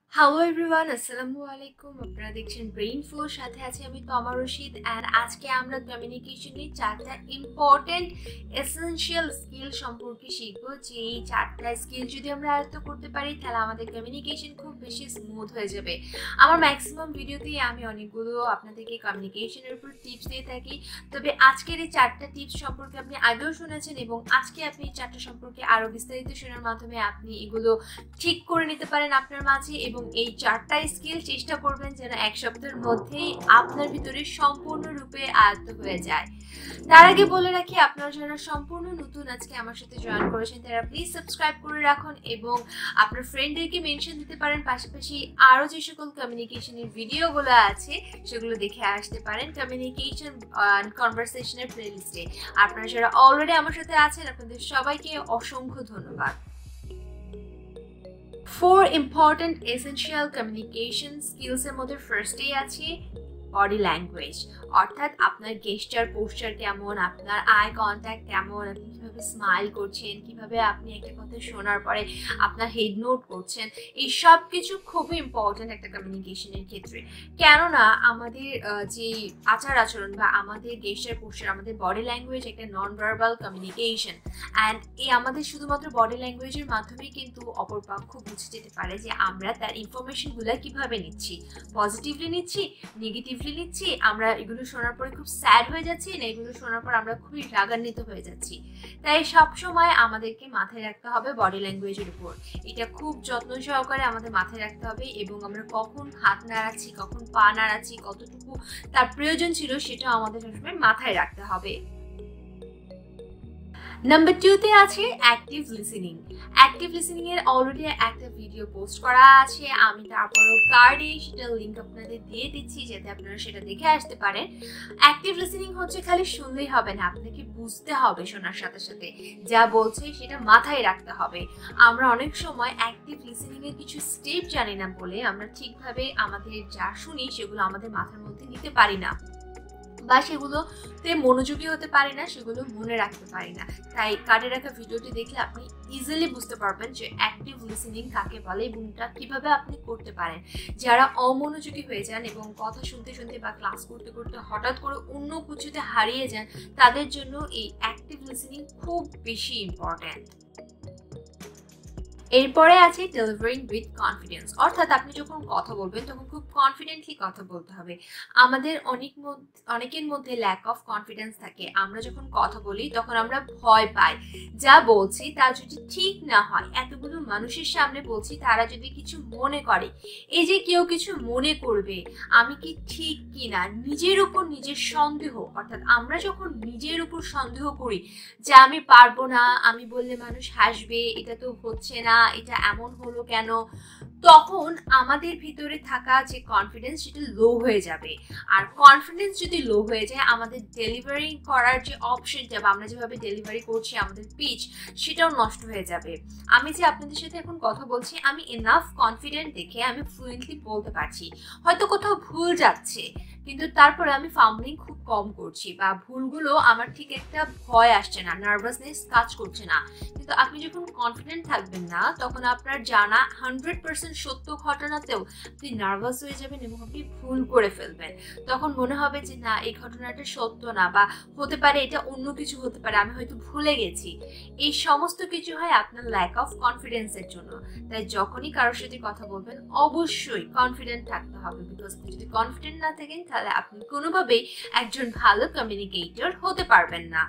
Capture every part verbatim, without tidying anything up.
Hello everyone, আসসালামু আলাইকুম। আপনারা দেখছেন ব্রেইন ফ্লো, সাথে আছি আমি তমা রশিদ। অ্যান্ড আজকে আমরা কমিউনিকেশনের চারটা ইম্পর্টেন্ট এসেনশিয়াল স্কিল সম্পর্কে শিখবো। যে এই চারটা স্কিল যদি আমরা আয়ত্ত করতে পারি তাহলে আমাদের কমিউনিকেশন খুব বেশি স্মুথ হয়ে যাবে। আমার ম্যাক্সিমাম ভিডিওতেই আমি অনেকগুলো আপনাদেরকে কমিউনিকেশনের উপর টিপস দিয়ে থাকি, তবে আজকের এই চারটা টিপস সম্পর্কে আপনি আগেও শুনেছেন এবং আজকে আপনি এই চারটা সম্পর্কে আরও বিস্তারিত শোনার মাধ্যমে আপনি এগুলো ঠিক করে নিতে পারেন আপনার মাঝে। এবং এই চারটা স্কিল চেষ্টা করবেন যেন এক সপ্তাহের মধ্যেই আপনার ভিতরে সম্পূর্ণরূপে আয়ত্ত হয়ে যায়। তার আগে বলে রাখি, আপনারা যারা সম্পূর্ণ নতুন আজকে আমার সাথে জয়েন করেছেন তারা প্লিজ সাবস্ক্রাইব করে রাখুন এবং আপনার ফ্রেন্ডদেরকে মেনশন দিতে পারেন। পাশাপাশি আরও যে সকল কমিউনিকেশনের ভিডিওগুলো আছে সেগুলো দেখে আসতে পারেন কমিউনিকেশন কনভারসেশনের প্লেলিস্টে। আপনারা যারা অলরেডি আমার সাথে আছেন আপনাদের সবাইকে অসংখ্য ধন্যবাদ। Four important essential communication skills এর মধ্যে ফার্স্টেই আছে বডি ল্যাঙ্গুয়েজ, অর্থাৎ আপনার গেস্টার পোস্টার কেমন, আপনার আই কন্ট্যাক্ট কেমন, আপনি কীভাবে স্মাইল করছেন, কিভাবে আপনি একটা কথা শোনার পরে আপনার হেড নোট করছেন, এই সব কিছু খুবই ইম্পর্ট্যান্ট একটা কমিউনিকেশনের ক্ষেত্রে। কেননা আমাদের যে আচার আচরণ বা আমাদের গেস্টার পোস্টার, আমাদের বডি ল্যাঙ্গুয়েজ একটা নন ভার্বাল কমিউনিকেশন। অ্যান্ড এই আমাদের শুধুমাত্র বডি ল্যাঙ্গুয়েজের মাধ্যমেই কিন্তু অপর পক্ষ বুঝে যেতে পারে যে আমরা তার ইনফরমেশনগুলো কিভাবে নিচ্ছি, পজিটিভলি নিচ্ছি, নেগেটিভ নিচ্ছি, আমরা এগুলো শোনার পরে খুব স্যাড হয়ে যাচ্ছি না এগুলো শোনার পর আমরা খুবই রাগান্বিত হয়ে যাচ্ছি। তাই সব সময় আমাদেরকে মাথায় রাখতে হবে বডি ল্যাঙ্গুয়েজের উপর, এটা খুব যত্ন সহকারে আমাদের মাথায় রাখতে হবে। এবং আমরা কখন হাত নাড়াচ্ছি, কখন পা নাড়াচ্ছি, কতটুকু তার প্রয়োজন ছিল সেটাও আমাদের সবসময় মাথায় রাখতে হবে। নাম্বার টুতে আছে অ্যাক্টিভ লিসেনিং। অ্যাক্টিভ লিসেনিং এর অলরেডি একটা ভিডিও পোস্ট করা আছে, আমি তারপরেও কার্ডে সেটার লিঙ্ক আপনাদের দিয়ে দিচ্ছি যাতে আপনারা সেটা দেখে আসতে পারেন। অ্যাক্টিভ লিসেনিং হচ্ছে খালি শুনলেই হবে না, আপনাকে বুঝতে হবে, শোনার সাথে সাথে যা বলছে সেটা মাথায় রাখতে হবে। আমরা অনেক সময় অ্যাক্টিভ লিসেনিং এর কিছু স্টেপ জানি না বলে আমরা ঠিকভাবে আমাদের যা শুনি সেগুলো আমাদের মাথার মধ্যে নিতে পারি না বা সেগুলোতে মনোযোগী হতে পারি না, সেগুলো মনে রাখতে পারি না। তাই কার্ডে রাখা ভিডিওটি দেখলে আপনি ইজিলি বুঝতে পারবেন যে অ্যাক্টিভ লিসেনিং কাকে বলে এবং এটা কিভাবে আপনি করতে পারেন। যারা অমনোযোগী হয়ে যান এবং কথা শুনতে শুনতে বা ক্লাস করতে করতে হঠাৎ করে অন্য কিছুতে হারিয়ে যান, তাদের জন্য এই অ্যাক্টিভ লিসেনিং খুব বেশি ইম্পর্ট্যান্ট। এরপরে আছে ডেলিভারিং উইথ কনফিডেন্স, অর্থাৎ আপনি যখন কথা বলবেন তখন খুব কনফিডেন্টলি কথা বলতে হবে। আমাদের অনেক অনেকের মধ্যে ল্যাক অফ কনফিডেন্স থাকে, আমরা যখন কথা বলি তখন আমরা ভয় পাই যা বলছি তা যদি ঠিক না হয়, এতগুলো মানুষের সামনে বলছি তারা যদি কিছু মনে করে, এই যে কেউ কিছু মনে করবে, আমি কি ঠিক কি না, নিজের উপর নিজের সন্দেহ, অর্থাৎ আমরা যখন নিজের উপর সন্দেহ করি যে আমি পারবো না, আমি বললে মানুষ হাসবে, এটা তো হচ্ছে না, এটা এমন হলো কেন, তখন আমাদের ভিতরে থাকা যে কনফিডেন্স সেটা লো হয়ে যাবে। আর কনফিডেন্স যদি লো হয়ে যায় আমাদের ডেলিভারি করার যে অপশনটা বা আমরা যেভাবে ডেলিভারি করছি আমাদের পিচ সেটাও নষ্ট হয়ে যাবে। আমি যে আপনাদের সাথে এখন কথা বলছি আমি এনাফ কনফিডেন্ট দেখে আমি ফ্লুয়েন্টলি বলতে পারছি, হয়তো কোথাও ভুল যাচ্ছে কিন্তু তারপরে আমি ফাম্বলিং খুব কম করছি বা ভুলগুলো আমার ঠিক একটা ভয় আসছে না, নার্ভাসনেস কাজ করছে না। কিন্তু আপনি যখন কনফিডেন্ট থাকবেন না তখন আপনার জানা হান্ড্রেড পার্সেন্ট সত্য ঘটনাতেও আপনি নার্ভাস হয়ে যাবেন এবং আপনি ভুল করে ফেলবেন। তখন মনে হবে যে না, এই ঘটনাটা সত্য না, বা হতে পারে এটা অন্য কিছু হতে পারে, আমি হয়তো ভুলে গেছি। এই সমস্ত কিছু হয় আপনার ল্যাক অফ কনফিডেন্সের জন্য। তাই যখনই কারোর সাথে কথা বলবেন অবশ্যই কনফিডেন্ট থাকতে হবে, বিকজ যদি কনফিডেন্ট না থাকেন তাহলে আপনি কোনোভাবেই একজন ভালো কমিউনিকেটর হতে পারবেন না।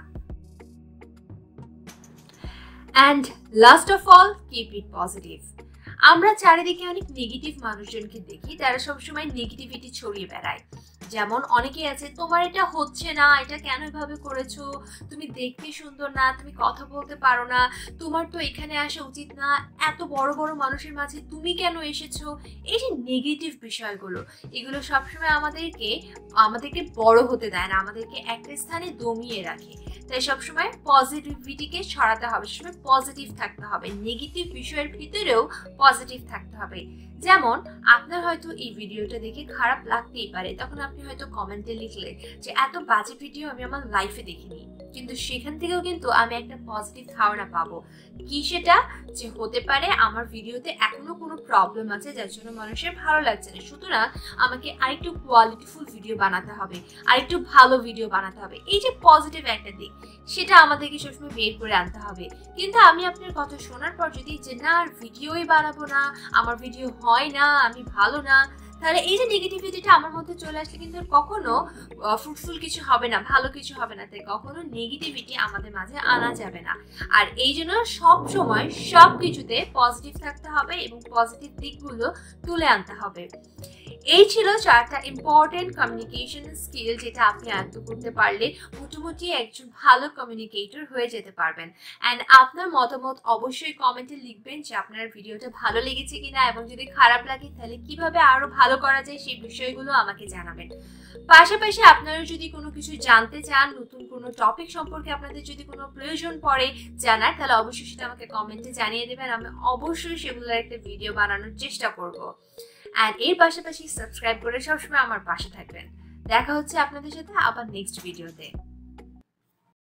And last of all, keep it positive. আমরা চারিদিকে অনেক নেগেটিভ মানুষজনকে দেখি, তারা সবসময় নেগেটিভিটি ছড়িয়ে বেড়ায়। যেমন অনেকেই আছে, তোমার এটা হচ্ছে না, এটা কেন এভাবে করেছো, তুমি দেখতে সুন্দর না, তুমি কথা বলতে পারো না, তোমার তো এখানে আসা উচিত না, এত বড় বড় মানুষের মাঝে তুমি কেন এসেছো। এই যে নেগেটিভ বিষয়গুলো, এগুলো সবসময় আমাদেরকে আমাদেরকে বড় হতে দেয় না, আমাদেরকে একটা স্থানে দমিয়ে রাখে। তাই সবসময় পজিটিভিটিকে ছড়াতে হবে, সবসময় পজিটিভ থাকতে হবে, নেগেটিভ বিষয়ের ভিতরেও পজিটিভ থাকতে হবে। যেমন আপনার হয়তো এই ভিডিওটা দেখে খারাপ লাগতেই পারে, তখন আপনি আপনি হয়তো কমেন্টে লিখলে যে এত বাজে ভিডিও আমি আমার লাইফে দেখিনি, কিন্তু সেখান থেকেও কিন্তু আমি একটা পজিটিভ ধারণা পাবো। কি সেটা? যে হতে পারে আমার ভিডিওতে এখনো কোনো প্রবলেম আছে যার জন্য মানুষের ভালো লাগছে না, সুতরাং আমাকে আরেকটু কোয়ালিটিফুল ভিডিও বানাতে হবে, আরেকটু ভালো ভিডিও বানাতে হবে। এই যে পজিটিভ একটা দিক, সেটা আমাদেরকে সবসময় বের করে আনতে হবে। কিন্তু আমি আপনার কথা শোনার পর যদি যে না আর ভিডিওই বানাবো না, আমার ভিডিও হয় না, আমি ভালো না, তাহলে এই যে নেগেটিভিটিটা আমার মধ্যে চলে আসলে কিন্তু কখনো ফ্রুটফুল কিছু হবে না, ভালো কিছু হবে না। তাই কখনো নেগেটিভিটি আমাদের মাঝে আনা যাবে না। আর এই জন্য সব সময় সব কিছুতে পজিটিভ থাকতে হবে এবং পজিটিভ দিকগুলো তুলে আনতে হবে। এই ছিল চারটা ইম্পর্টেন্ট কমিউনিকেশন স্কিল, যেটা আপনি আয়ত্ত করতে পারলে মোটামুটি একজন ভালো কমিউনিকেটর হয়ে যেতে পারবেন। অ্যান্ড আপনার মতামত অবশ্যই কমেন্টে লিখবেন যে আপনার ভিডিওটা ভালো লেগেছে কিনা, এবং যদি খারাপ লাগে তাহলে কিভাবে আরো ভালো করা যায় সেই বিষয়গুলো আমাকে জানাবেন। পাশাপাশি আপনারা যদি কোনো কিছু জানতে চান, নতুন কোনো টপিক সম্পর্কে আপনাদের যদি কোনো প্রয়োজন পড়ে জানার, তাহলে অবশ্যই সেটা আমাকে কমেন্টে জানিয়ে দেবেন। আমি অবশ্যই সেগুলোর একটা ভিডিও বানানোর চেষ্টা করব। আর এর পাশাপাশি সাবস্ক্রাইব করে সবসময় আমার পাশে থাকবেন। দেখা হচ্ছে আপনাদের সাথে আবার নেক্সট ভিডিওতে।